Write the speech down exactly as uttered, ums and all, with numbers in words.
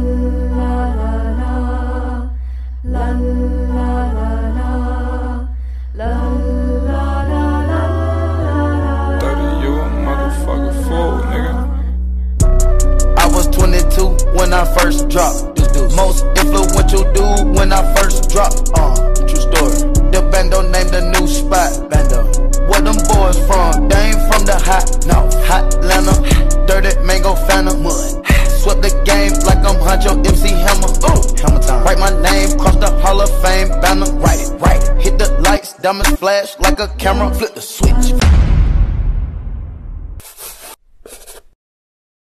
When I first dropped, most influential dude when I first dropped. Uh, true story. The bando named the new spot. Bando. Where them boys from? They ain't from the hot, no, hot Atlanta. Dirty mango phantom. Mud. Swept the game like I'm Huncho M C Hammer. Ooh, Hammer time. Write my name, cross the Hall of Fame banner. Write it, write it. Hit the lights, diamonds flash like a camera. Flip the switch.